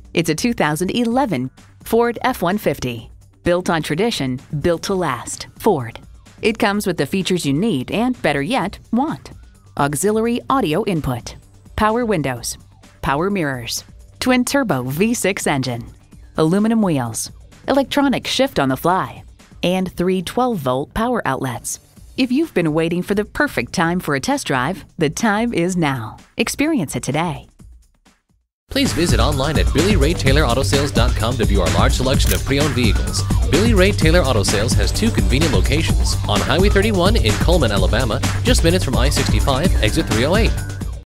It's a 2011 Ford F-150. Built on tradition, built to last. Ford. It comes with the features you need and, better yet, want. Auxiliary audio input, power windows, power mirrors, twin-turbo V6 engine, aluminum wheels, electronic shift on the fly, and 3 12-volt power outlets. If you've been waiting for the perfect time for a test drive, the time is now. Experience it today. Please visit online at BillyRayTaylorAutoSales.com to view our large selection of pre-owned vehicles. Billy Ray Taylor Auto Sales has 2 convenient locations: on Highway 31 in Cullman, Alabama, just minutes from I-65, exit 308,